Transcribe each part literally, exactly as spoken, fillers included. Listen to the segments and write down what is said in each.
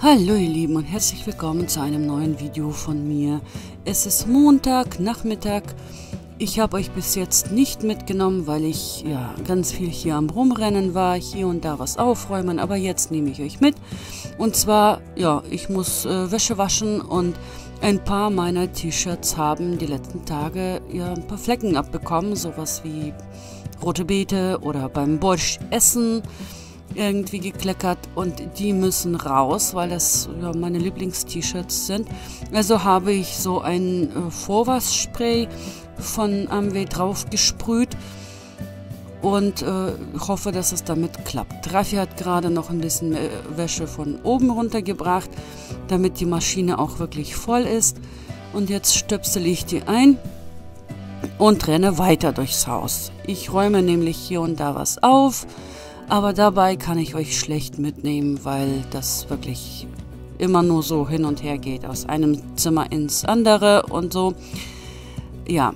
Hallo ihr Lieben und herzlich willkommen zu einem neuen Video von mir. Es ist Montag, Nachmittag. Ich habe euch bis jetzt nicht mitgenommen, weil ich ja ganz viel hier am Rumrennen war, hier und da was aufräumen, aber jetzt nehme ich euch mit. Und zwar, ja, ich muss äh, Wäsche waschen und ein paar meiner T-Shirts haben die letzten Tage ja ein paar Flecken abbekommen, sowas wie rote Beete oder beim Borsch essen irgendwie gekleckert, und die müssen raus, weil das ja meine Lieblings-T-Shirts sind. Also habe ich so ein äh, Vorwaschspray von Amway drauf gesprüht und äh, hoffe, dass es damit klappt. Raffi hat gerade noch ein bisschen äh, Wäsche von oben runtergebracht, damit die Maschine auch wirklich voll ist. Und jetzt stöpsel ich die ein und renne weiter durchs Haus. Ich räume nämlich hier und da was auf, aber dabei kann ich euch schlecht mitnehmen, weil das wirklich immer nur so hin und her geht, aus einem Zimmer ins andere und so. Ja,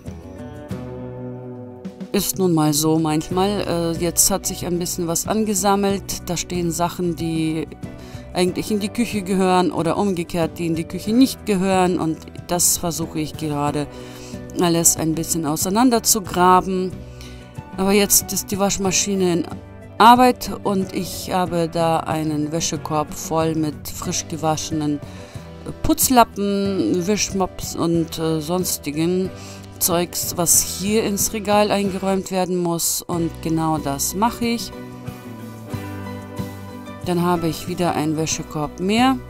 ist nun mal so manchmal. Äh, jetzt hat sich ein bisschen was angesammelt. Da stehen Sachen, die eigentlich in die Küche gehören oder umgekehrt, die in die Küche nicht gehören. Und das versuche ich gerade alles ein bisschen auseinander zu graben. Aber jetzt ist die Waschmaschine in Arbeit und ich habe da einen Wäschekorb voll mit frisch gewaschenen Putzlappen, Wischmops und äh, sonstigen Zeugs, was hier ins Regal eingeräumt werden muss, und genau das mache ich. Dann habe ich wieder einen Wäschekorb mehr.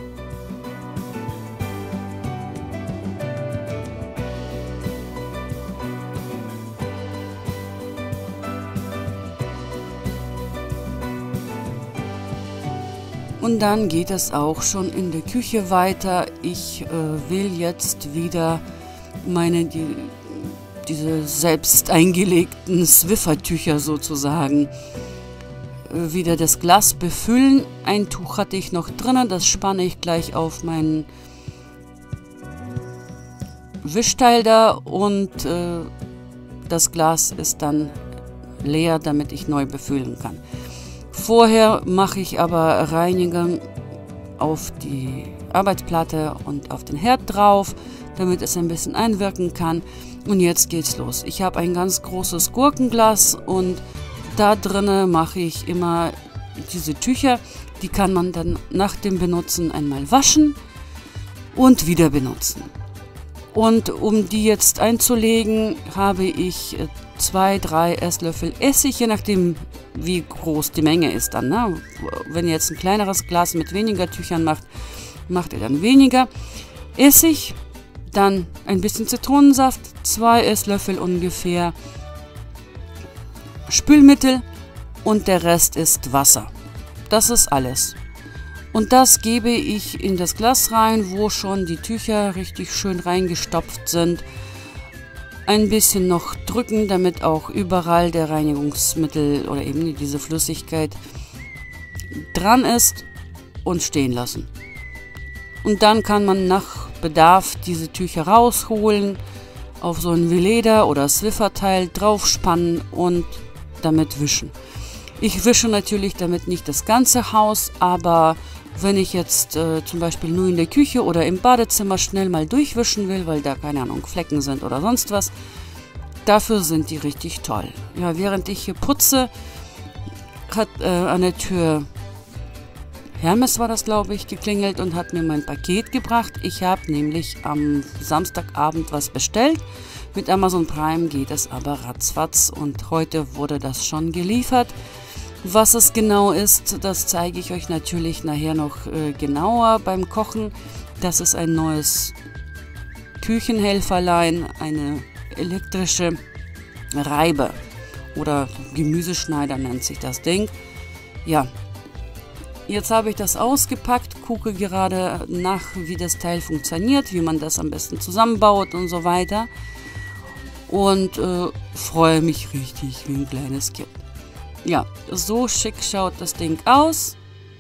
Und dann geht es auch schon in der Küche weiter. Ich äh, will jetzt wieder meine, die, diese selbst eingelegten Swiffertücher sozusagen äh, wieder das Glas befüllen. Ein Tuch hatte ich noch drinnen, das spanne ich gleich auf meinen Wischteil da, und äh, das Glas ist dann leer, damit ich neu befüllen kann. Vorher mache ich aber Reinigung auf die Arbeitsplatte und auf den Herd drauf, damit es ein bisschen einwirken kann. Und jetzt geht's los. Ich habe ein ganz großes Gurkenglas und da drinnen mache ich immer diese Tücher. Die kann man dann nach dem Benutzen einmal waschen und wieder benutzen. Und um die jetzt einzulegen, habe ich zwei, drei Esslöffel Essig, je nachdem wie groß die Menge ist dann. Ne? Wenn ihr jetzt ein kleineres Glas mit weniger Tüchern macht, macht ihr dann weniger Essig, dann ein bisschen Zitronensaft, zwei Esslöffel ungefähr Spülmittel und der Rest ist Wasser. Das ist alles. Und das gebe ich in das Glas rein, wo schon die Tücher richtig schön reingestopft sind. Ein bisschen noch drücken, damit auch überall der Reinigungsmittel oder eben diese Flüssigkeit dran ist, und stehen lassen. Und dann kann man nach Bedarf diese Tücher rausholen, auf so ein Veleda oder Swifferteil draufspannen und damit wischen. Ich wische natürlich damit nicht das ganze Haus, aber wenn ich jetzt äh, zum Beispiel nur in der Küche oder im Badezimmer schnell mal durchwischen will, weil da, keine Ahnung, Flecken sind oder sonst was, dafür sind die richtig toll. Ja, während ich hier putze, hat äh, an der Tür Hermes, war das glaube ich, geklingelt und hat mir mein Paket gebracht. Ich habe nämlich am Samstagabend was bestellt. Mit Amazon Prime geht es aber ratzfatz und heute wurde das schon geliefert. Was es genau ist, das zeige ich euch natürlich nachher noch äh, genauer beim Kochen. Das ist ein neues Küchenhelferlein, eine elektrische Reibe oder Gemüseschneider nennt sich das Ding. Ja, jetzt habe ich das ausgepackt, gucke gerade nach, wie das Teil funktioniert, wie man das am besten zusammenbaut und so weiter. Und äh, freue mich richtig wie ein kleines Kind. Ja, so schick schaut das Ding aus.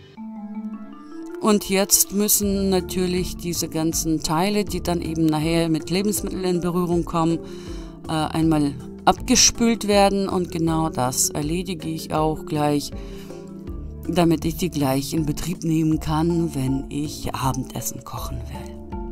Und jetzt müssen natürlich diese ganzen Teile, die dann eben nachher mit Lebensmitteln in Berührung kommen, äh, einmal abgespült werden. Und genau das erledige ich auch gleich. damit ich die gleich in Betrieb nehmen kann, wenn ich Abendessen kochen will.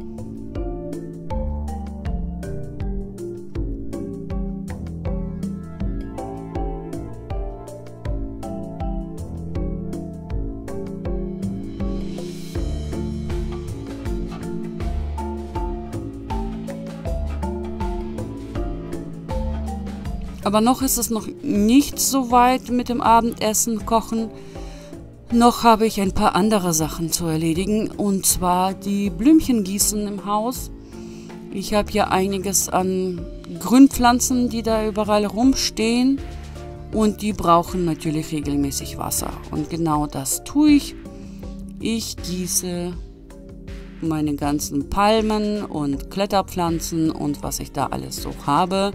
Aber noch ist es noch nicht so weit mit dem Abendessen kochen. Noch habe ich ein paar andere Sachen zu erledigen, und zwar die Blümchen gießen im Haus. Ich habe ja einiges an Grünpflanzen, die da überall rumstehen, und die brauchen natürlich regelmäßig Wasser. Und genau das tue ich. Ich gieße meine ganzen Palmen und Kletterpflanzen und was ich da alles so habe.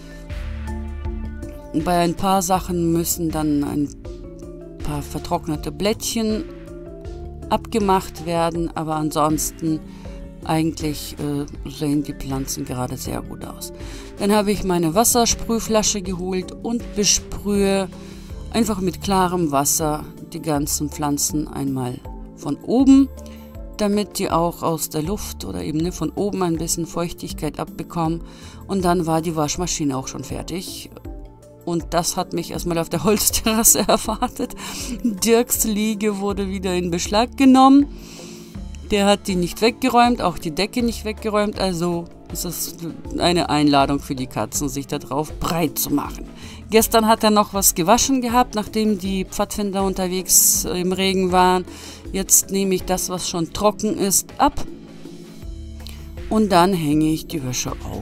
Bei ein paar Sachen müssen dann ein paar vertrocknete Blättchen abgemacht werden, aber ansonsten eigentlich äh, sehen die Pflanzen gerade sehr gut aus. Dann habe ich meine Wassersprühflasche geholt und besprühe einfach mit klarem Wasser die ganzen Pflanzen einmal von oben, damit die auch aus der Luft oder eben ne, von oben ein bisschen Feuchtigkeit abbekommen. Und dann war die Waschmaschine auch schon fertig. Und das hat mich erstmal auf der Holzterrasse erwartet. Dirks Liege wurde wieder in Beschlag genommen. Der hat die nicht weggeräumt, auch die Decke nicht weggeräumt. Also ist es eine Einladung für die Katzen, sich da drauf breit zu machen. Gestern hat er noch was gewaschen gehabt, nachdem die Pfadfinder unterwegs im Regen waren. Jetzt nehme ich das, was schon trocken ist, ab. Und dann hänge ich die Wäsche auf.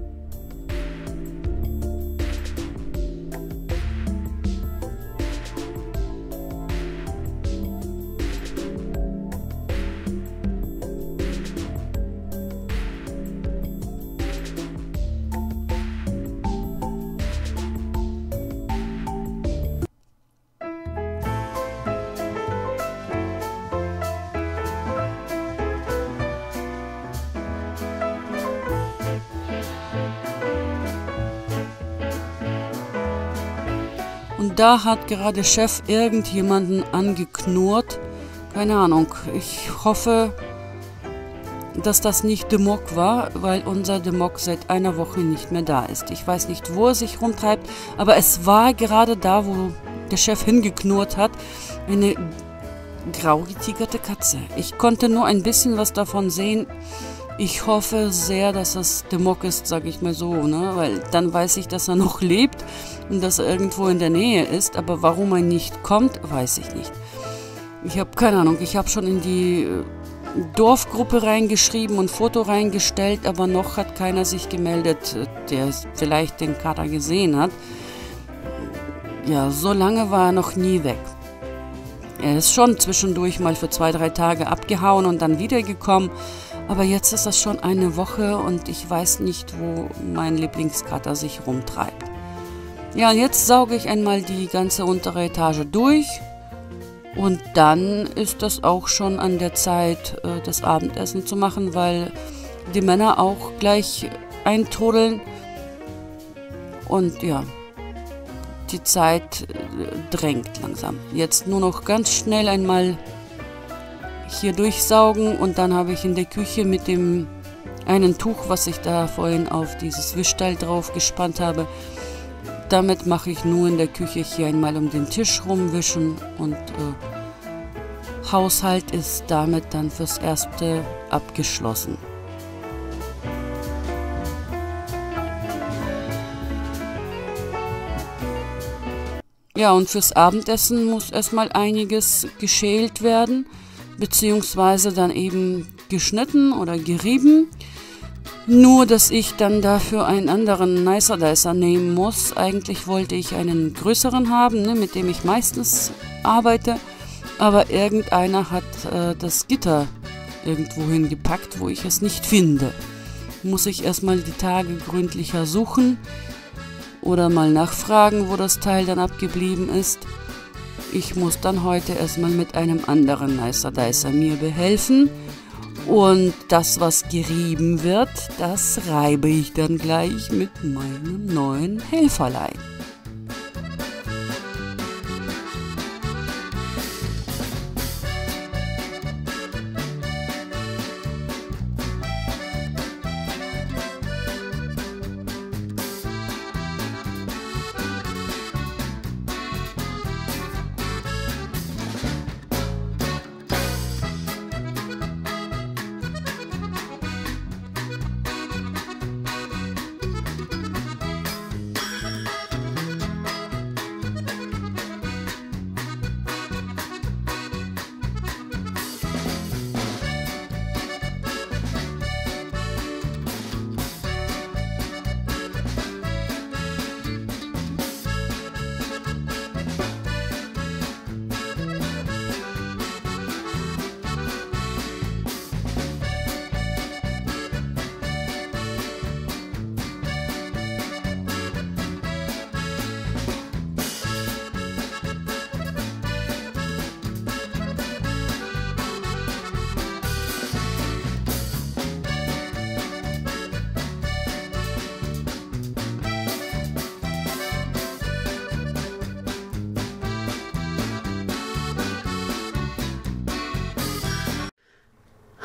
Und da hat gerade Chef irgendjemanden angeknurrt. Keine Ahnung. Ich hoffe, dass das nicht Demok war, weil unser Demok seit einer Woche nicht mehr da ist. Ich weiß nicht, wo er sich rumtreibt, aber es war gerade da, wo der Chef hingeknurrt hat, eine grau getigerte Katze. Ich konnte nur ein bisschen was davon sehen. Ich hoffe sehr, dass es Demok ist, sage ich mal so, ne? Weil dann weiß ich, dass er noch lebt und dass er irgendwo in der Nähe ist. Aber warum er nicht kommt, weiß ich nicht. Ich habe keine Ahnung. Ich habe schon in die Dorfgruppe reingeschrieben und Foto reingestellt, aber noch hat keiner sich gemeldet, der vielleicht den Kater gesehen hat. Ja, so lange war er noch nie weg. Er ist schon zwischendurch mal für zwei, drei Tage abgehauen und dann wiedergekommen. Aber jetzt ist das schon eine Woche und ich weiß nicht, wo mein Lieblingskater sich rumtreibt. Ja, und jetzt sauge ich einmal die ganze untere Etage durch. Und dann ist das auch schon an der Zeit, das Abendessen zu machen, weil die Männer auch gleich eintrudeln. Und ja, die Zeit drängt langsam. Jetzt nur noch ganz schnell einmal hier durchsaugen und dann habe ich in der Küche mit dem einen Tuch, was ich da vorhin auf dieses Wischteil drauf gespannt habe, damit mache ich nur in der Küche hier einmal um den Tisch rumwischen und äh, Haushalt ist damit dann fürs Erste abgeschlossen. Ja, und fürs Abendessen muss erstmal einiges geschält werden, beziehungsweise dann eben geschnitten oder gerieben. Nur, dass ich dann dafür einen anderen Nicer Dicer nehmen muss. Eigentlich wollte ich einen größeren haben, ne, mit dem ich meistens arbeite. Aber irgendeiner hat äh, das Gitter irgendwo hingepackt, wo ich es nicht finde. Muss ich erstmal die Tage gründlicher suchen oder mal nachfragen, wo das Teil dann abgeblieben ist. Ich muss dann heute erstmal mit einem anderen Nicer Dicer mir behelfen. Und das, was gerieben wird, das reibe ich dann gleich mit meinem neuen Helferlein.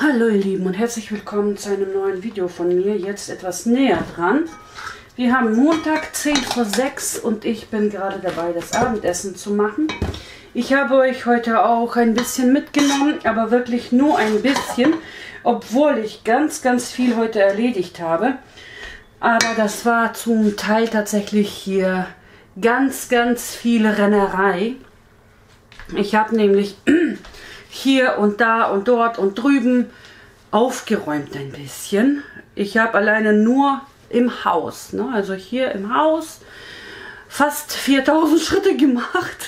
Hallo ihr Lieben und herzlich willkommen zu einem neuen Video von mir, jetzt etwas näher dran. Wir haben Montag zehn vor sechs und ich bin gerade dabei, das Abendessen zu machen. Ich habe euch heute auch ein bisschen mitgenommen, aber wirklich nur ein bisschen, obwohl ich ganz, ganz viel heute erledigt habe. Aber das war zum Teil tatsächlich hier ganz, ganz viel Rennerei. Ich habe nämlich hier und da und dort und drüben aufgeräumt ein bisschen. Ich habe alleine nur im Haus, ne, also hier im Haus, fast viertausend Schritte gemacht.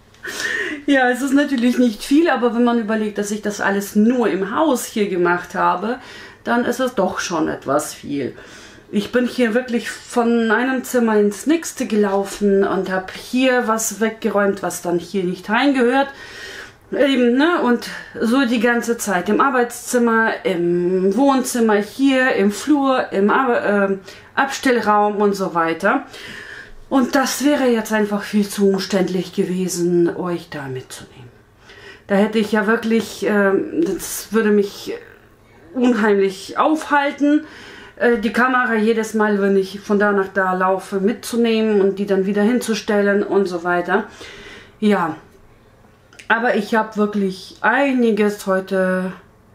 Ja, es ist natürlich nicht viel, aber wenn man überlegt, dass ich das alles nur im Haus hier gemacht habe, dann ist es doch schon etwas viel. Ich bin hier wirklich von einem Zimmer ins nächste gelaufen und habe hier was weggeräumt, was dann hier nicht reingehört. Eben, ne? Und so die ganze Zeit im Arbeitszimmer, im Wohnzimmer, hier, im Flur, im Ar äh, Abstellraum und so weiter. Und das wäre jetzt einfach viel zu umständlich gewesen, euch da mitzunehmen. Da hätte ich ja wirklich, äh, das würde mich unheimlich aufhalten, äh, die Kamera jedes Mal, wenn ich von da nach da laufe, mitzunehmen und die dann wieder hinzustellen und so weiter. Ja. Aber ich habe wirklich einiges heute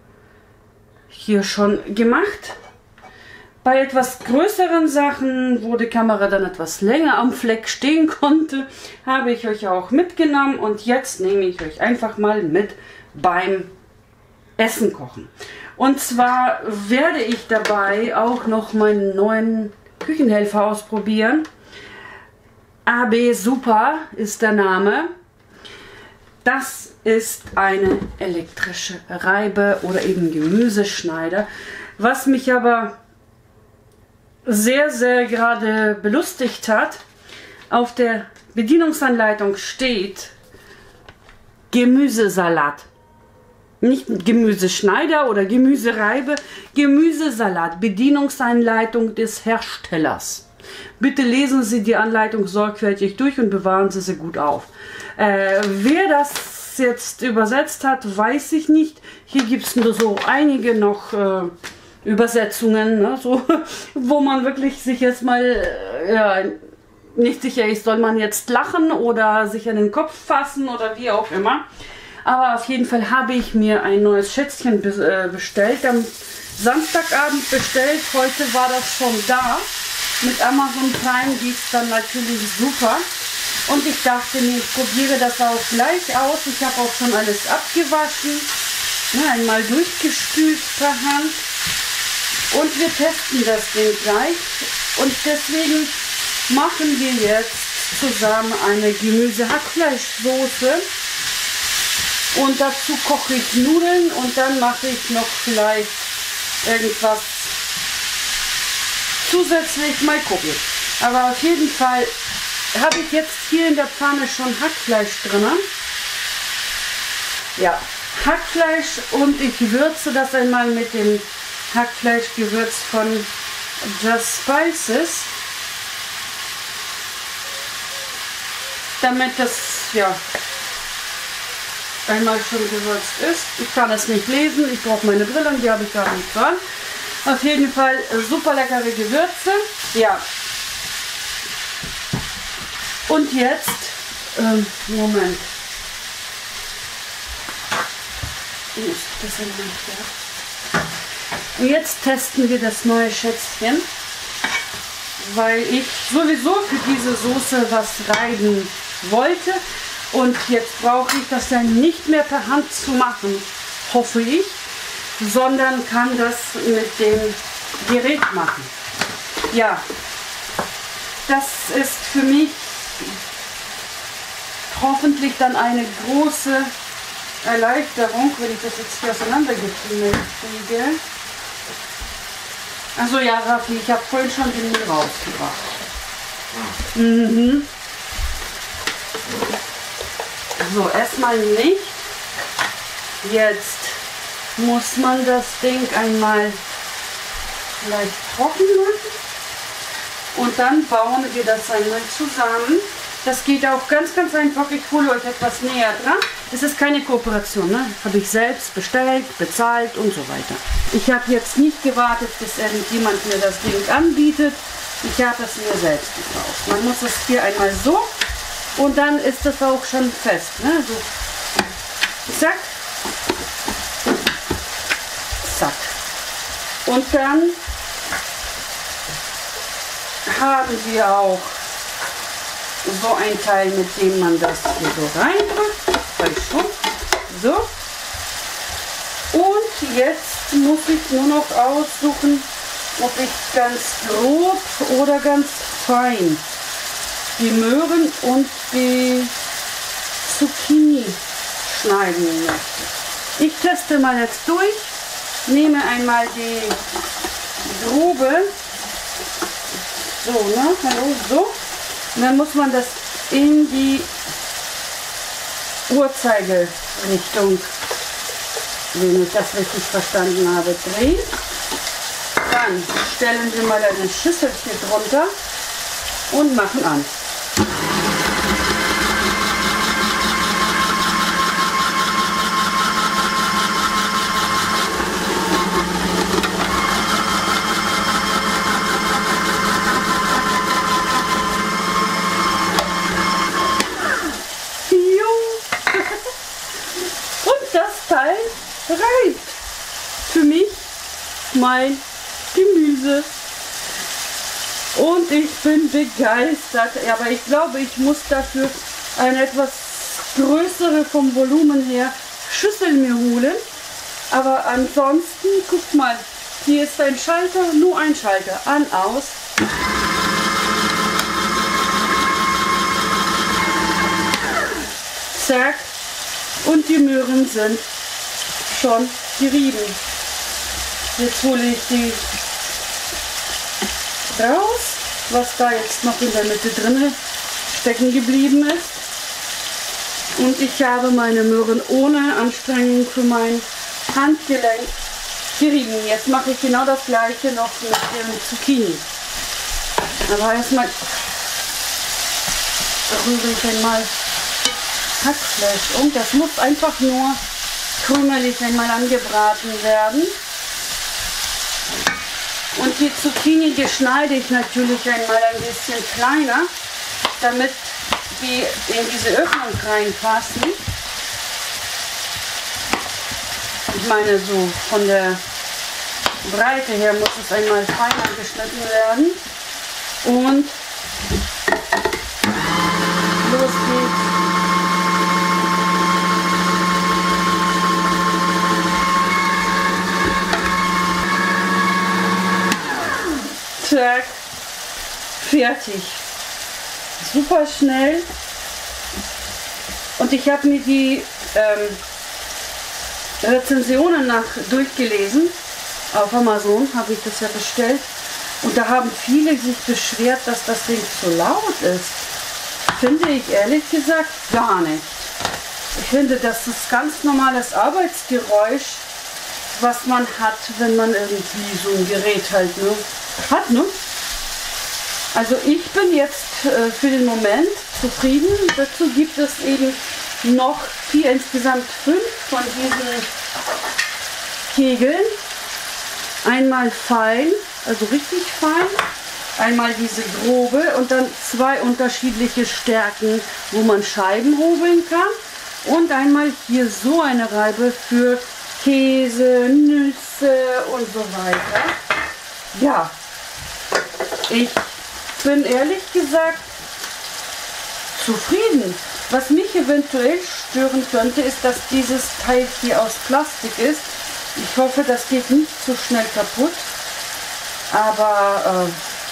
hier schon gemacht. Bei etwas größeren Sachen, wo die Kamera dann etwas länger am Fleck stehen konnte, habe ich euch auch mitgenommen. Und jetzt nehme ich euch einfach mal mit beim Essen kochen. Und zwar werde ich dabei auch noch meinen neuen Küchenhelfer ausprobieren. A B Super ist der Name. Das ist eine elektrische Reibe oder eben Gemüseschneider. Was mich aber sehr, sehr gerade belustigt hat, auf der Bedienungsanleitung steht Gemüsesalat. Nicht Gemüseschneider oder Gemüsereibe, Gemüsesalat, Bedienungsanleitung des Herstellers. Bitte lesen Sie die Anleitung sorgfältig durch und bewahren Sie sie gut auf. Äh, wer das jetzt übersetzt hat, weiß ich nicht. Hier gibt es nur so einige noch äh, Übersetzungen, ne, so, wo man wirklich sich jetzt mal äh, ja, nicht sicher ist, soll man jetzt lachen oder sich an den Kopf fassen oder wie auch immer. Aber auf jeden Fall habe ich mir ein neues Schätzchen be äh, bestellt, am Samstagabend bestellt. Heute war das schon da. Mit Amazon Prime geht es dann natürlich super. Und ich dachte mir, ich probiere das auch gleich aus. Ich habe auch schon alles abgewaschen, ne, einmal durchgespült per Hand. Und wir testen das Ding gleich. Und deswegen machen wir jetzt zusammen eine Gemüse-Hackfleischsoße. Und dazu koche ich Nudeln und dann mache ich noch vielleicht irgendwas zusätzlich, mal gucken. Aber auf jeden Fall habe ich jetzt hier in der Pfanne schon Hackfleisch drin. Ja, Hackfleisch, und ich würze das einmal mit dem Hackfleischgewürz von Just Spices, damit das ja einmal schon gewürzt ist. Ich kann das nicht lesen, ich brauche meine Brille und die habe ich gar nicht dran. Auf jeden Fall super leckere Gewürze. Ja. Und jetzt, ähm, Moment. Und jetzt testen wir das neue Schätzchen, weil ich sowieso für diese Soße was reiben wollte. Und jetzt brauche ich das dann nicht mehr per Hand zu machen, hoffe ich, sondern kann das mit dem Gerät machen. Ja, das ist für mich hoffentlich dann eine große Erleichterung, wenn ich das jetzt hier auseinandergefriemelt kriege. Also ja, Raffi, ich habe vorhin schon den Müll rausgebracht. Mhm. So, erstmal nicht. Jetzt muss man das Ding einmal leicht trocken machen. Und dann bauen wir das einmal zusammen. Das geht auch ganz, ganz einfach. Ich hole euch etwas näher dran. es ist keine Kooperation, ne? Habe ich selbst bestellt, bezahlt und so weiter. Ich habe jetzt nicht gewartet, bis irgendjemand mir das Ding anbietet. Ich habe es mir selbst gekauft. Man muss es hier einmal so und dann ist das auch schon fest, ne? So, zack, zack. Und dann haben wir auch so ein Teil, mit dem man das hier so reindrückt. So. Und jetzt muss ich nur noch aussuchen, ob ich ganz grob oder ganz fein die Möhren und die Zucchini schneiden möchte. Ich teste mal jetzt durch, nehme einmal die grobe, so, ne, hallo, so. Und dann muss man das in die Uhrzeigerrichtung, wenn ich das richtig verstanden habe, drehen. Dann stellen wir mal eine Schüsselchen drunter und machen an. Reicht für mich mein Gemüse und ich bin begeistert, aber ich glaube, ich muss dafür eine etwas größere vom Volumen her Schüssel mir holen, aber ansonsten, guck mal, hier ist ein Schalter, nur ein Schalter, an, aus. Zack, und die Möhren sind schon gerieben. Jetzt hole ich die raus, was da jetzt noch in der Mitte drin stecken geblieben ist. Und ich habe meine Möhren ohne Anstrengung für mein Handgelenk gerieben. Jetzt mache ich genau das gleiche noch mit dem Zucchini. Aber erstmal rühre ich einmal Hackfleisch um. Das muss einfach nur krümelig einmal angebraten werden. Und die Zucchini, die schneide ich natürlich einmal ein bisschen kleiner, damit die in diese Öffnung reinpassen. Ich meine, so von der Breite her muss es einmal feiner geschnitten werden. Und los geht's. Zack, fertig. Super schnell. Und ich habe mir die ähm, Rezensionen nach durchgelesen. Auf Amazon habe ich das ja bestellt. Und da haben viele sich beschwert, dass das Ding zu laut ist. Finde ich ehrlich gesagt gar nicht. Ich finde, das ist ganz normales Arbeitsgeräusch, was man hat, wenn man irgendwie so ein Gerät halt ne, hat. Ne? Also ich bin jetzt äh, für den Moment zufrieden. Dazu gibt es eben noch vier, insgesamt fünf von diesen Kegeln. Einmal fein, also richtig fein, einmal diese grobe und dann zwei unterschiedliche Stärken, wo man Scheiben hobeln kann. Und einmal hier so eine Reibe für Käse, Nüsse und so weiter. Ja, ich bin ehrlich gesagt zufrieden. Was mich eventuell stören könnte, ist, dass dieses Teil hier aus Plastik ist. Ich hoffe, das geht nicht so schnell kaputt. Aber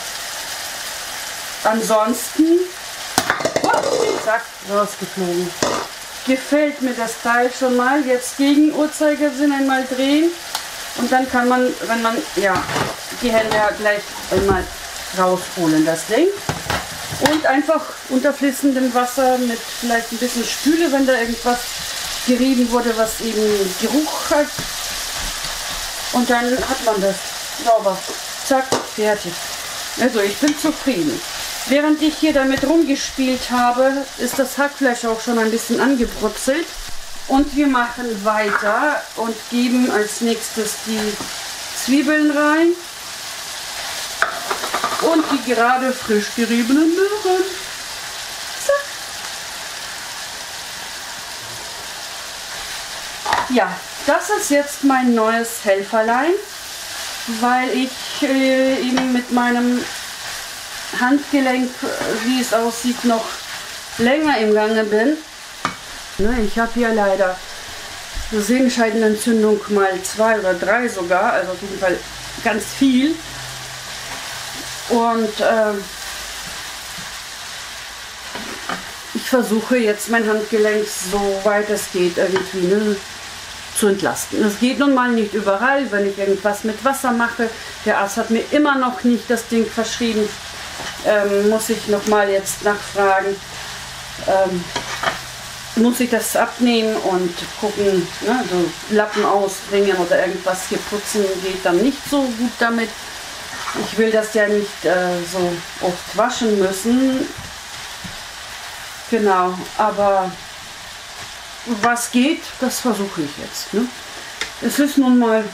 äh, ansonsten, oh, zack, rausgeflogen. Gefällt mir das Teil schon mal. Jetzt gegen Uhrzeigersinn einmal drehen. Und dann kann man, wenn man, ja, die Hände gleich einmal rausholen, das Ding. Und einfach unter fließendem Wasser mit vielleicht ein bisschen Spüle, wenn da irgendwas gerieben wurde, was eben Geruch hat. Und dann hat man das sauber. Zack, fertig. Also ich bin zufrieden. Während ich hier damit rumgespielt habe, ist das Hackfleisch auch schon ein bisschen angebrutzelt. Und wir machen weiter und geben als nächstes die Zwiebeln rein und die gerade frisch geriebenen Möhren. Zack. Ja, das ist jetzt mein neues Helferlein, weil ich äh, eben mit meinem Handgelenk, wie es aussieht, noch länger im Gange bin. Ne, ich habe hier leider eine Sehenscheidenentzündung mal zwei oder drei sogar, also auf jeden Fall ganz viel. Und äh, ich versuche jetzt mein Handgelenk, so weit es geht, irgendwie ne, zu entlasten. Es geht nun mal nicht überall, wenn ich irgendwas mit Wasser mache. Der Arzt hat mir immer noch nicht das Ding verschrieben. Ähm, muss ich noch mal jetzt nachfragen. Ähm, muss ich das abnehmen und gucken, ne, so Lappen ausbringen oder irgendwas hier putzen geht dann nicht so gut damit. Ich will das ja nicht äh, so oft waschen müssen. Genau, aber was geht, das versuche ich jetzt. Ne? Es ist nun mal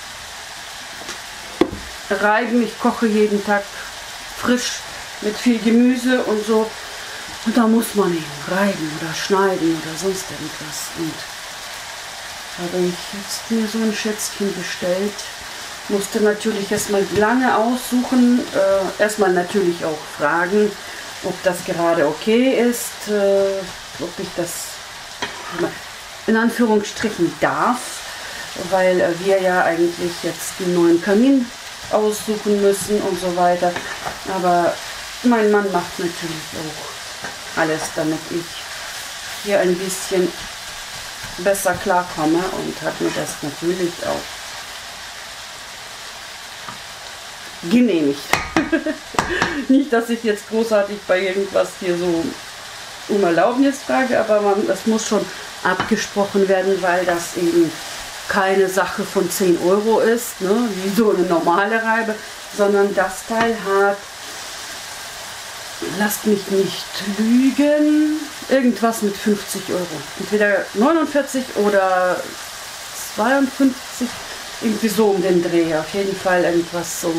reiben, ich koche jeden Tag frisch mit viel Gemüse und so. Und da muss man eben reiben oder schneiden oder sonst irgendwas. Und habe ich jetzt mir so ein Schätzchen bestellt. Musste natürlich erstmal lange aussuchen. Äh, erstmal natürlich auch fragen, ob das gerade okay ist. Äh, ob ich das in Anführungsstrichen darf. Weil äh, wir ja eigentlich jetzt den neuen Kamin aussuchen müssen und so weiter. Aber mein Mann macht natürlich auch alles, damit ich hier ein bisschen besser klarkomme und hat mir das natürlich auch genehmigt. Nicht, dass ich jetzt großartig bei irgendwas hier so um Erlaubnis frage, aber man, das muss schon abgesprochen werden, weil das eben keine Sache von zehn Euro ist, ne, wie so eine normale Reibe, sondern das Teil hat, lasst mich nicht lügen, irgendwas mit fünfzig Euro. Entweder neunundvierzig oder zweiundfünfzig, irgendwie so um den Dreh. Auf jeden Fall irgendwas so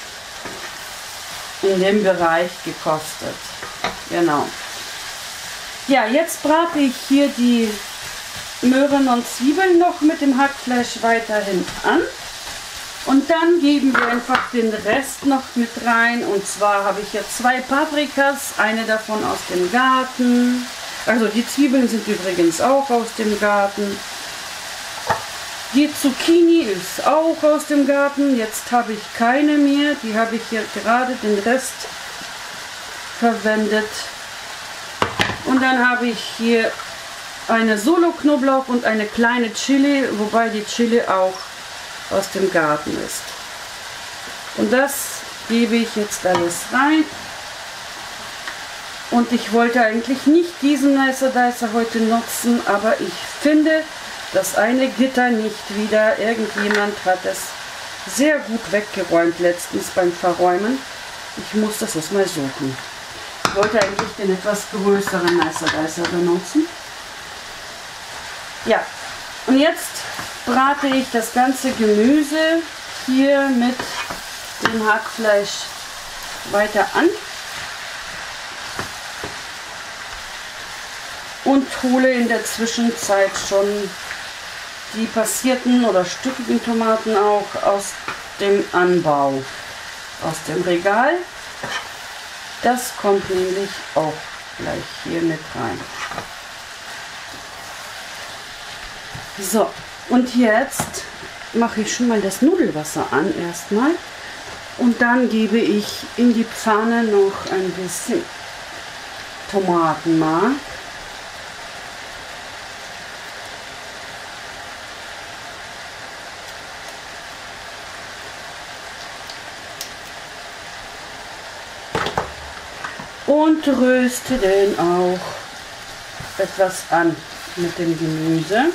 in dem Bereich gekostet. Genau. Ja, jetzt brate ich hier die Möhren und Zwiebeln noch mit dem Hackfleisch weiterhin an. Und dann geben wir einfach den Rest noch mit rein. Und zwar habe ich hier zwei Paprikas, eine davon aus dem Garten. Also die Zwiebeln sind übrigens auch aus dem Garten. Die Zucchini ist auch aus dem Garten. Jetzt habe ich keine mehr. Die habe ich hier gerade den Rest verwendet. Und dann habe ich hier eine Solo-Knoblauch und eine kleine Chili, wobei die Chili auch aus dem Garten ist. Und das gebe ich jetzt alles rein. Und ich wollte eigentlich nicht diesen Nicer Dicer heute nutzen, aber ich finde, das eine Gitter nicht wieder. Irgendjemand hat es sehr gut weggeräumt letztens beim Verräumen. Ich muss das erstmal suchen. Ich wollte eigentlich den etwas größeren Nicer Dicer benutzen. Ja, und jetzt brate ich das ganze Gemüse hier mit dem Hackfleisch weiter an und hole in der Zwischenzeit schon die passierten oder stückigen Tomaten auch aus dem Anbau, aus dem Regal. Das kommt nämlich auch gleich hier mit rein. So, und jetzt mache ich schon mal das Nudelwasser an erstmal und dann gebe ich in die Pfanne noch ein bisschen Tomatenmark. Und röste den auch etwas an mit dem Gemüse.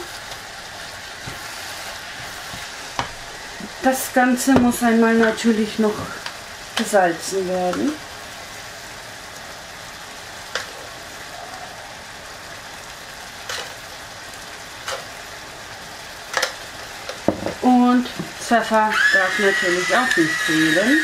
Das Ganze muss einmal natürlich noch gesalzen werden. Und Pfeffer darf natürlich auch nicht fehlen.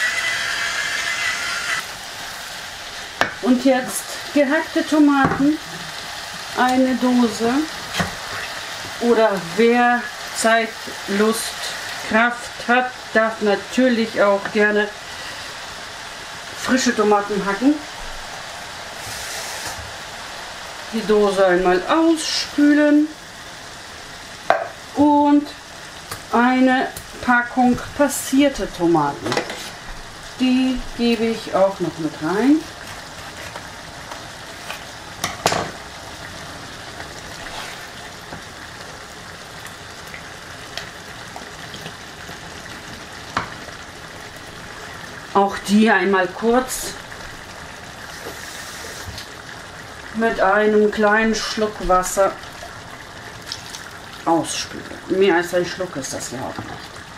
Und jetzt gehackte Tomaten, eine Dose. Oder wer Zeit, Lust, Kraft hat, darf natürlich auch gerne frische Tomaten hacken. Die Dose einmal ausspülen und eine Packung passierte Tomaten. Die gebe ich auch noch mit rein. Auch die einmal kurz mit einem kleinen Schluck Wasser ausspülen. Mehr als ein Schluck ist das ja auch nicht.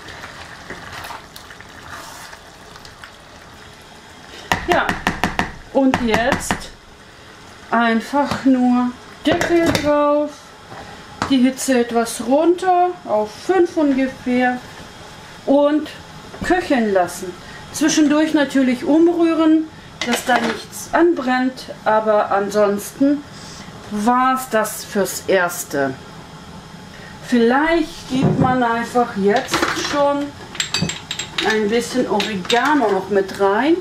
Ja, und jetzt einfach nur Deckel drauf, die Hitze etwas runter, auf fünf ungefähr und köcheln lassen. Zwischendurch natürlich umrühren, dass da nichts anbrennt, aber ansonsten war es das fürs Erste. Vielleicht gibt man einfach jetzt schon ein bisschen Oregano noch mit rein.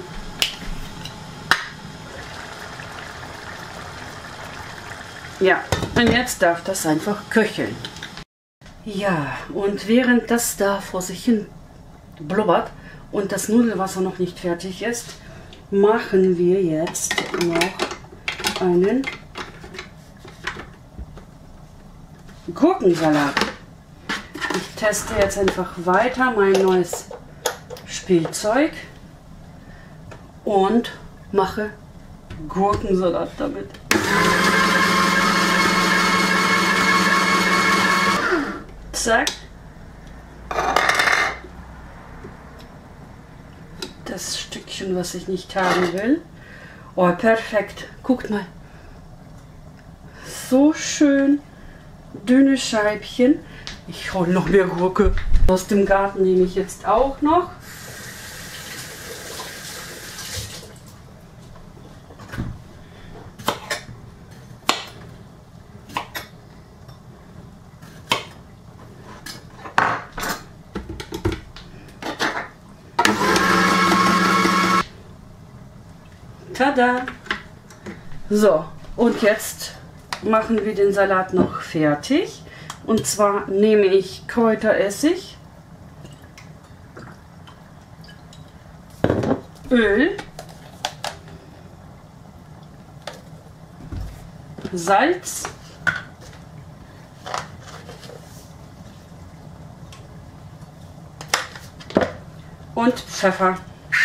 Ja, und jetzt darf das einfach köcheln. Ja, und während das da vor sich hin blubbert und das Nudelwasser noch nicht fertig ist, machen wir jetzt noch einen Gurkensalat. Ich teste jetzt einfach weiter mein neues Spielzeug und mache Gurkensalat damit. Zack. Das Stückchen, was ich nicht haben will. Oh, perfekt. Guckt mal. So schön dünne Scheibchen. Ich hole noch mehr Gurke. Aus dem Garten nehme ich jetzt auch noch. Tada! So, und jetzt machen wir den Salat noch fertig. Und zwar nehme ich Kräuteressig, Öl, Salz, und Pfeffer.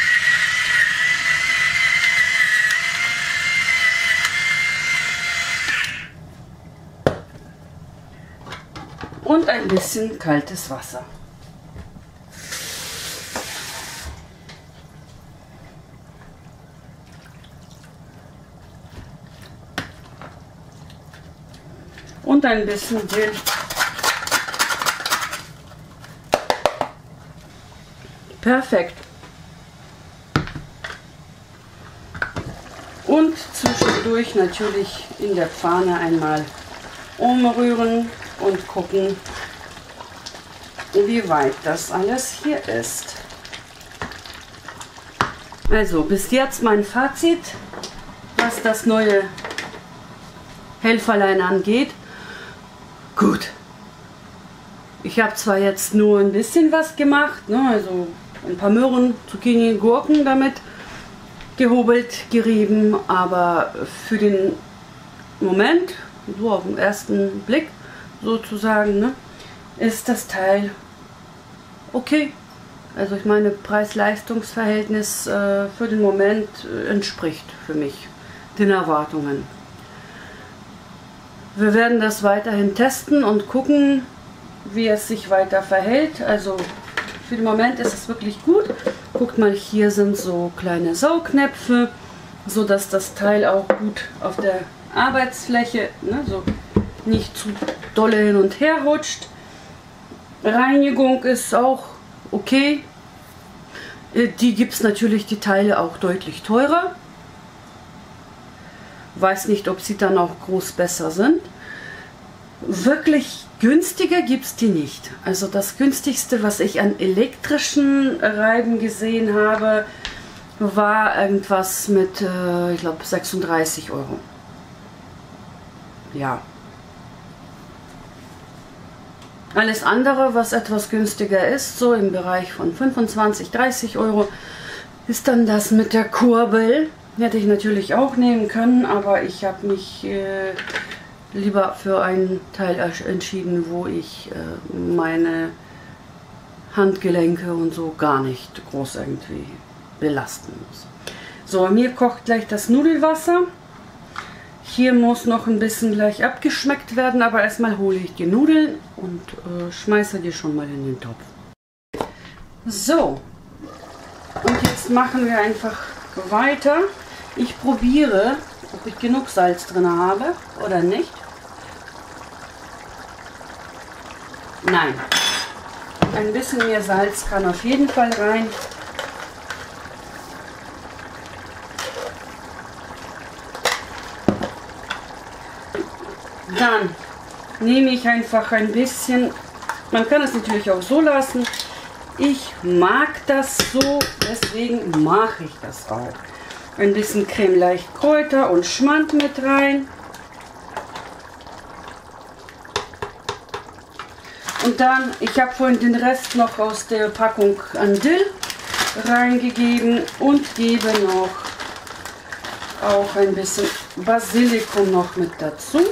Und ein bisschen kaltes Wasser. Und ein bisschen Dill. Perfekt. Und zwischendurch natürlich in der Pfanne einmal umrühren und gucken, wie weit das alles hier ist. Also bis jetzt mein Fazit, was das neue Helferlein angeht. Gut. Ich habe zwar jetzt nur ein bisschen was gemacht, ne, also ein paar Möhren, Zucchini, Gurken damit gehobelt, gerieben, aber für den Moment, so auf den ersten Blick sozusagen, ne, ist das Teil okay. Also ich meine, Preis-Leistungs-Verhältnis äh, für den Moment äh, entspricht für mich den Erwartungen. Wir werden das weiterhin testen und gucken, wie es sich weiter verhält. Also für den Moment ist es wirklich gut. Guckt mal, hier sind so kleine Saugnäpfe, so dass das Teil auch gut auf der Arbeitsfläche, ne, so nicht zu dolle hin und her rutscht. Reinigung ist auch okay. Die gibt es natürlich, die Teile auch deutlich teurer. Weiß nicht, ob sie dann auch groß besser sind. Wirklich günstiger gibt es die nicht. Also das günstigste, was ich an elektrischen Reiben gesehen habe, war irgendwas mit, äh, ich glaube, sechsunddreißig Euro. Ja. Alles andere, was etwas günstiger ist, so im Bereich von fünfundzwanzig, dreißig Euro, ist dann das mit der Kurbel. Hätte ich natürlich auch nehmen können, aber ich habe mich äh, lieber für einen Teil entschieden, wo ich äh, meine Handgelenke und so gar nicht groß irgendwie belasten muss. So, mir kocht gleich das Nudelwasser. Hier muss noch ein bisschen gleich abgeschmeckt werden, aber erstmal hole ich die Nudeln und äh, schmeiße die schon mal in den Topf. So, und jetzt machen wir einfach weiter. Ich probiere, ob ich genug Salz drin habe oder nicht. Nein, ein bisschen mehr Salz kann auf jeden Fall rein. Dann nehme ich einfach ein bisschen, man kann es natürlich auch so lassen, ich mag das so, deswegen mache ich das auch. Ein bisschen Creme leicht Kräuter und Schmand mit rein. Und dann, ich habe vorhin den Rest noch aus der Packung an Dill reingegeben und gebe noch auch ein bisschen Basilikum noch mit dazu.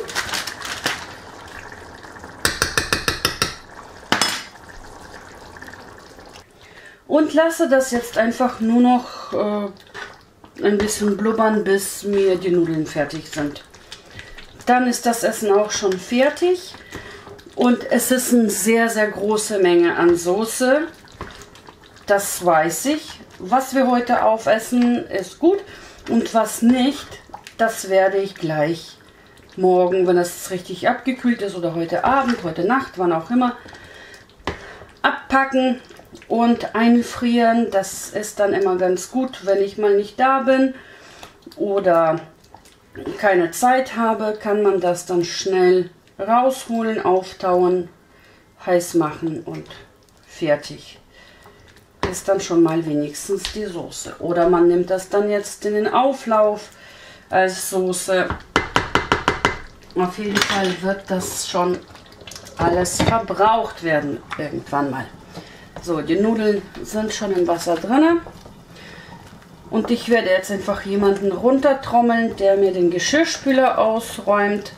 Und lasse das jetzt einfach nur noch äh, ein bisschen blubbern, bis mir die Nudeln fertig sind. Dann ist das Essen auch schon fertig. Und es ist eine sehr, sehr große Menge an Soße. Das weiß ich. Was wir heute aufessen, ist gut. Und was nicht, das werde ich gleich morgen, wenn es richtig abgekühlt ist, oder heute Abend, heute Nacht, wann auch immer, abpacken und einfrieren. Das ist dann immer ganz gut, wenn ich mal nicht da bin oder keine Zeit habe, kann man das dann schnell rausholen, auftauen, heiß machen und fertig. Ist dann schon mal wenigstens die Soße. Oder man nimmt das dann jetzt in den Auflauf als Soße. Auf jeden Fall wird das schon alles verbraucht werden irgendwann mal. So, die Nudeln sind schon im Wasser drin. Und ich werde jetzt einfach jemanden runtertrommeln, der mir den Geschirrspüler ausräumt.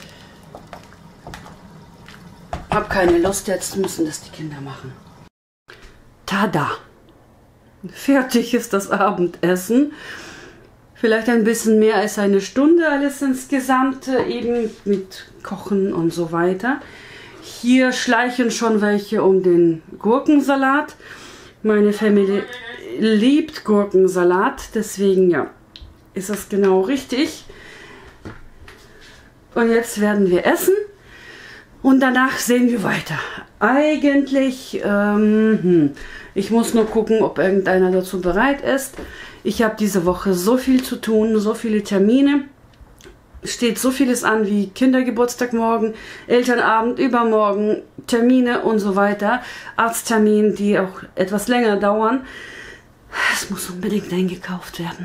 Hab keine Lust, jetzt müssen das die Kinder machen. Tada! Fertig ist das Abendessen. Vielleicht ein bisschen mehr als eine Stunde alles insgesamt, eben mit Kochen und so weiter. Hier schleichen schon welche um den Gurkensalat. Meine Familie liebt Gurkensalat, deswegen ja, ist das genau richtig. Und jetzt werden wir essen. Und danach sehen wir weiter. Eigentlich, ähm, hm, ich muss nur gucken, ob irgendeiner dazu bereit ist. Ich habe diese Woche so viel zu tun, so viele Termine. Steht so vieles an wie Kindergeburtstag morgen, Elternabend übermorgen, Termine und so weiter. Arzttermine, die auch etwas länger dauern. Es muss unbedingt eingekauft werden.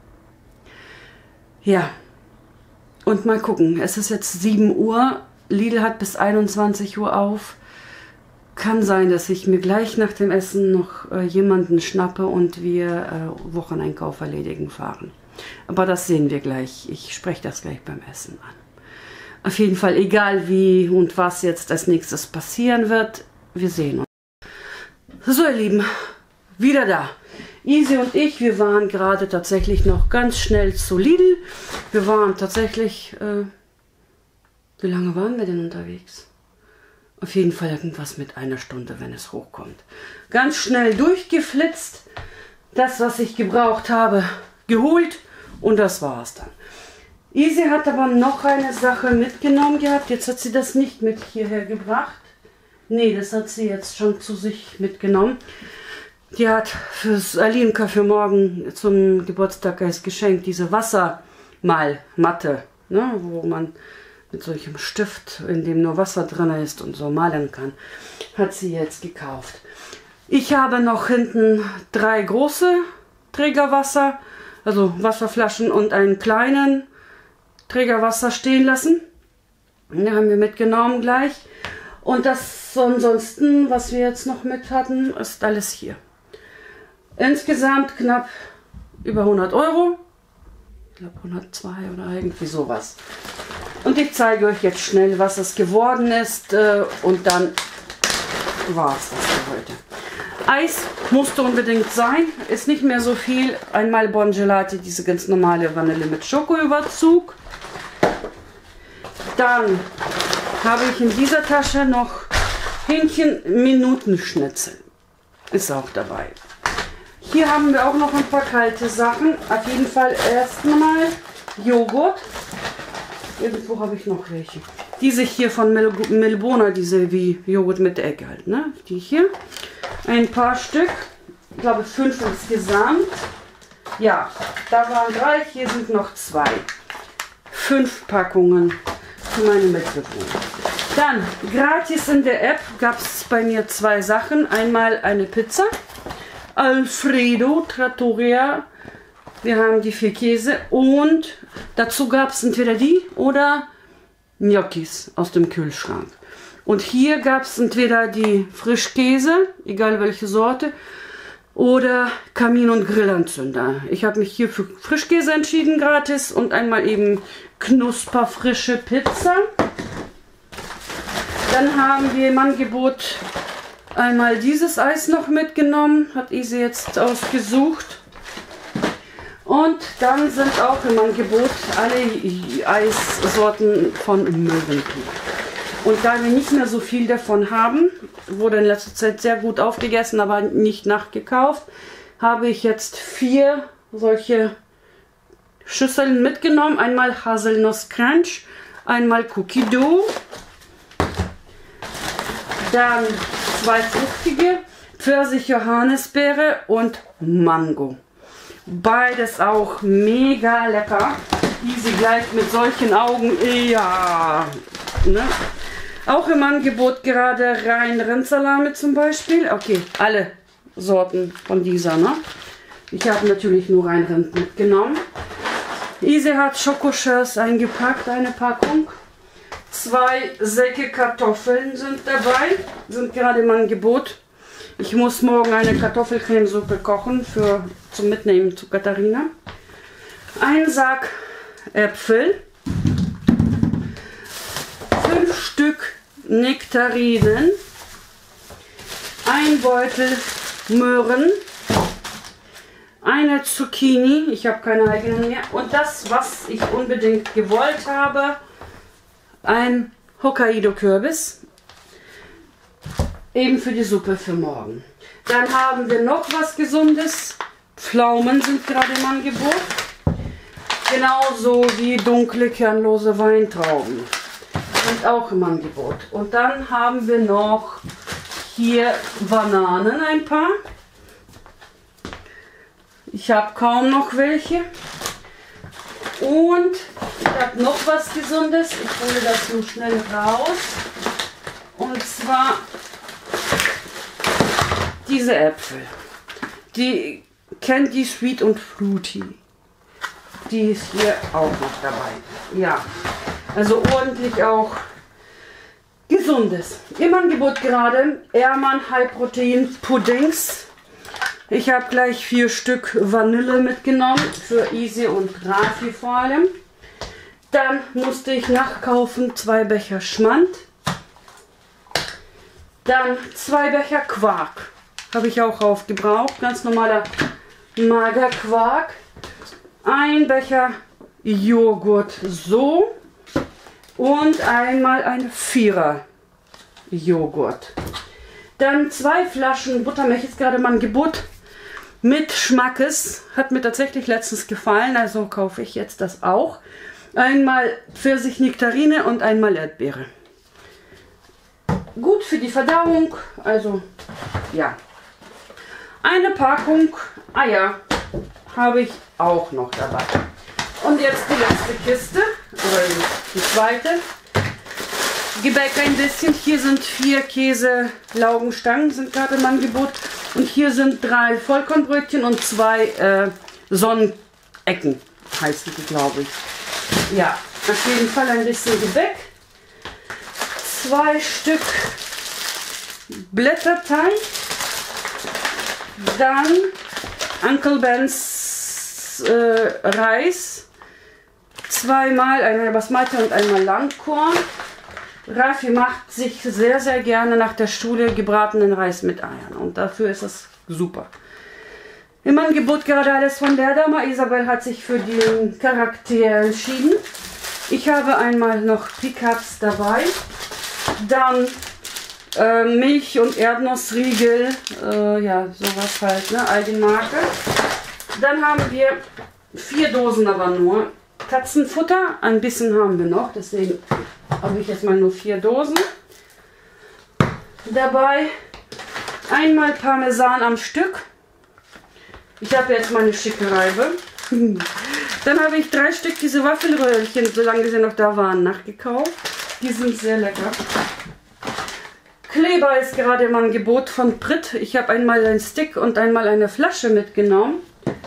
Ja, und mal gucken. Es ist jetzt sieben Uhr. Lidl hat bis einundzwanzig Uhr auf. Kann sein, dass ich mir gleich nach dem Essen noch äh, jemanden schnappe und wir äh, Wocheneinkauf erledigen fahren. Aber das sehen wir gleich. Ich spreche das gleich beim Essen an. Auf jeden Fall, egal wie und was jetzt als nächstes passieren wird, wir sehen uns. So, ihr Lieben, wieder da. Easy und ich, wir waren gerade tatsächlich noch ganz schnell zu Lidl. Wir waren tatsächlich... Äh, Wie lange waren wir denn unterwegs? Auf jeden Fall irgendwas mit einer Stunde, wenn es hochkommt. Ganz schnell durchgeflitzt, das, was ich gebraucht habe, geholt und das war es dann. Easy hat aber noch eine Sache mitgenommen gehabt. Jetzt hat sie das nicht mit hierher gebracht. Nee, das hat sie jetzt schon zu sich mitgenommen. Die hat fürs Alinka für morgen zum Geburtstag als Geschenk diese Wassermalmatte, ne, wo man mit solchem Stift, in dem nur Wasser drin ist und so malen kann, hat sie jetzt gekauft. Ich habe noch hinten drei große Trägerwasser, also Wasserflaschen und einen kleinen Trägerwasser stehen lassen. Den haben wir mitgenommen gleich. Und das ansonsten, was wir jetzt noch mit hatten, ist alles hier. Insgesamt knapp über hundert Euro. Ich glaube hundertzwei oder irgendwie sowas. Und ich zeige euch jetzt schnell, was es geworden ist. Und dann war es das für heute. Eis musste unbedingt sein. Ist nicht mehr so viel. Einmal Bon Gelati, diese ganz normale Vanille mit Schokoüberzug. Dann habe ich in dieser Tasche noch Hähnchen-Minutenschnitzel. Ist auch dabei. Hier haben wir auch noch ein paar kalte Sachen. Auf jeden Fall erstmal Joghurt. Irgendwo habe ich noch welche. Diese hier von Mil Milbona, diese wie Joghurt mit Egg halt, ne? Die hier. Ein paar Stück. Ich glaube fünf insgesamt. Ja, da waren drei, hier sind noch zwei. Fünf Packungen für meine Mitbewohner. Dann, gratis in der App gab es bei mir zwei Sachen. Einmal eine Pizza. Alfredo Trattoria. Wir haben die vier Käse und dazu gab es entweder die oder Gnocchis aus dem Kühlschrank. Und hier gab es entweder die Frischkäse, egal welche Sorte, oder Kamin- und Grillanzünder. Ich habe mich hier für Frischkäse entschieden, gratis, und einmal eben knusperfrische Pizza. Dann haben wir im Angebot einmal dieses Eis noch mitgenommen, hat Isi jetzt ausgesucht. Und dann sind auch im Angebot alle Eissorten von Mövenpick. Und da wir nicht mehr so viel davon haben, wurde in letzter Zeit sehr gut aufgegessen, aber nicht nachgekauft, habe ich jetzt vier solche Schüsseln mitgenommen. Einmal Haselnuss Crunch, einmal Cookie Dough, dann zwei fruchtige, Pfirsich, Johannisbeere und Mango. Beides auch mega lecker. Easy gleich mit solchen Augen. Ja. Ne? Auch im Angebot gerade rein Rindsalami zum Beispiel. Okay, alle Sorten von dieser. Ne? Ich habe natürlich nur rein Rind mitgenommen. Easy hat Schokoschers eingepackt, eine Packung. Zwei Säcke Kartoffeln sind dabei, sind gerade im Angebot. Ich muss morgen eine Kartoffelcremesuppe kochen für zum Mitnehmen zu Katharina. Ein Sack Äpfel, fünf Stück Nektarinen, ein Beutel Möhren, eine Zucchini, ich habe keine eigenen mehr, und das, was ich unbedingt gewollt habe, ein Hokkaido-Kürbis, eben für die Suppe für morgen. Dann haben wir noch was Gesundes. Pflaumen sind gerade im Angebot. Genauso wie dunkle, kernlose Weintrauben sind auch im Angebot. Und dann haben wir noch hier Bananen, ein paar. Ich habe kaum noch welche. Und ich habe noch was Gesundes. Ich hole das so schnell raus. Und zwar diese Äpfel. Die Candy Sweet und Fruity. Die ist hier auch noch dabei. Ja, also ordentlich auch Gesundes. Im Angebot gerade Ehrmann High Protein Puddings. Ich habe gleich vier Stück Vanille mitgenommen, für Isi und Rafi vor allem. Dann musste ich nachkaufen zwei Becher Schmand. Dann zwei Becher Quark. Habe ich auch aufgebraucht. Ganz normaler Magerquark. Ein Becher Joghurt so. Und einmal ein Vierer Joghurt. Dann zwei Flaschen Buttermilch, ist gerade im Angebot. Mit Schmackes. Hat mir tatsächlich letztens gefallen, also kaufe ich jetzt das auch. Einmal Pfirsich-Nektarine und einmal Erdbeere. gut für die Verdauung. Also ja. Eine Packung Eier habe ich auch noch dabei. Und jetzt die letzte Kiste, oder die zweite. Gebäck ein bisschen. Hier sind vier Käse-Laugenstangen, sind gerade im Angebot. Und hier sind drei Vollkornbrötchen und zwei äh, Sonnenecken, heißen die, glaube ich. Ja, auf jeden Fall ein bisschen Gebäck. Zwei Stück Blätterteig. Dann Uncle Ben's äh, Reis. Zweimal, einmal Basmati und einmal Langkorn. Raffi macht sich sehr, sehr gerne nach der Schule gebratenen Reis mit Eiern. Und dafür ist es super. Im Angebot gerade alles von der Dame. Isabel hat sich für den Charakter entschieden. Ich habe einmal noch Pickups dabei. Dann äh, Milch und Erdnussriegel. Äh, ja, sowas halt, ne? All die Marke. Dann haben wir vier Dosen aber nur. Katzenfutter. Ein bisschen haben wir noch. Deswegen habe ich jetzt mal nur vier Dosen. Dabei einmal Parmesan am Stück. Ich habe jetzt meine schicke Reibe. Dann habe ich drei Stück diese Waffelröhrchen, solange sie noch da waren, nachgekauft. Die sind sehr lecker. Kleber ist gerade im Angebot von Pritt. Ich habe einmal einen Stick und einmal eine Flasche mitgenommen.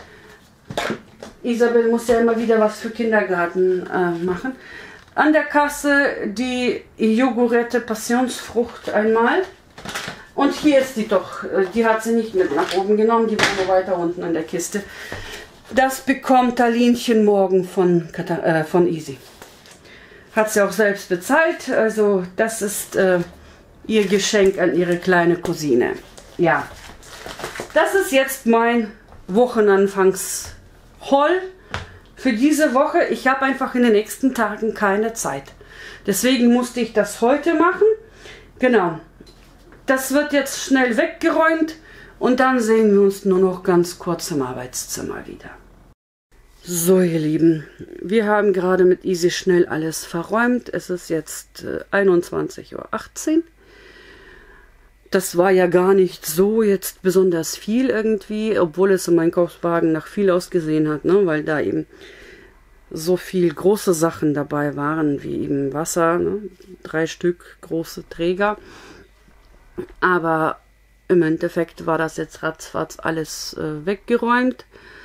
Isabel muss ja immer wieder was für Kindergarten äh, machen. An der Kasse die Jogurette Passionsfrucht einmal. Und hier ist die doch. Die hat sie nicht mit nach oben genommen. Die war nur weiter unten an der Kiste. Das bekommt Alinchen morgen von, äh, von Easy. Hat sie auch selbst bezahlt. Also das ist äh, ihr Geschenk an ihre kleine Cousine. Ja. Das ist jetzt mein Wochenanfangs Haul für diese Woche. Ich habe einfach in den nächsten Tagen keine Zeit. Deswegen musste ich das heute machen. Genau. Das wird jetzt schnell weggeräumt und dann sehen wir uns nur noch ganz kurz im Arbeitszimmer wieder. So, ihr Lieben, wir haben gerade mit Easy schnell alles verräumt. Es ist jetzt äh, einundzwanzig Uhr achtzehn. Das war ja gar nicht so jetzt besonders viel irgendwie, obwohl es im Einkaufswagen nach viel ausgesehen hat, ne? Weil da eben so viel große Sachen dabei waren, wie eben Wasser, ne? Drei Stück große Träger. Aber im Endeffekt war das jetzt ratzfatz alles äh, weggeräumt.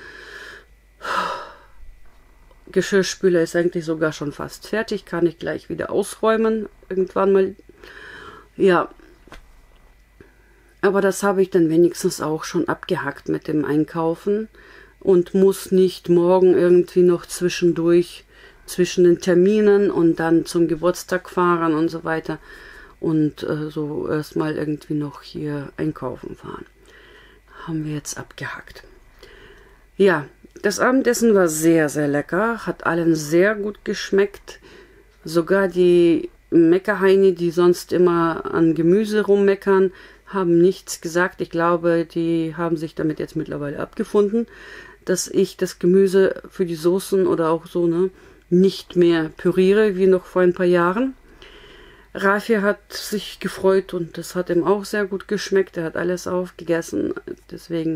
Geschirrspüler ist eigentlich sogar schon fast fertig, kann ich gleich wieder ausräumen, irgendwann mal. Ja. Aber das habe ich dann wenigstens auch schon abgehackt mit dem Einkaufen und muss nicht morgen irgendwie noch zwischendurch, zwischen den Terminen und dann zum Geburtstag fahren und so weiter und äh, so erstmal irgendwie noch hier einkaufen fahren. Haben wir jetzt abgehackt. Ja, das Abendessen war sehr, sehr lecker, hat allen sehr gut geschmeckt. Sogar die Meckerheini, die sonst immer an Gemüse rummeckern, haben nichts gesagt. Ich glaube, die haben sich damit jetzt mittlerweile abgefunden, dass ich das Gemüse für die Soßen oder auch so, ne, nicht mehr püriere, wie noch vor ein paar Jahren. Raffi hat sich gefreut und das hat ihm auch sehr gut geschmeckt. Er hat alles aufgegessen, deswegen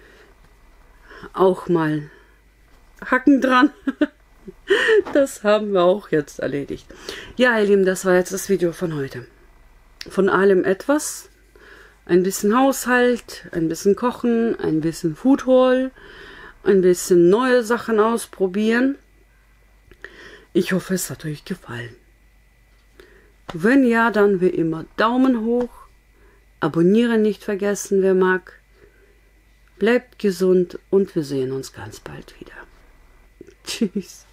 auch mal Hacken dran. Das haben wir auch jetzt erledigt. Ja, ihr Lieben, das war jetzt das Video von heute. Von allem etwas. Ein bisschen Haushalt, ein bisschen Kochen, ein bisschen Food Haul, ein bisschen neue Sachen ausprobieren. Ich hoffe, es hat euch gefallen. Wenn ja, dann wie immer Daumen hoch, abonnieren nicht vergessen, wer mag. Bleibt gesund und wir sehen uns ganz bald wieder. Tschüss.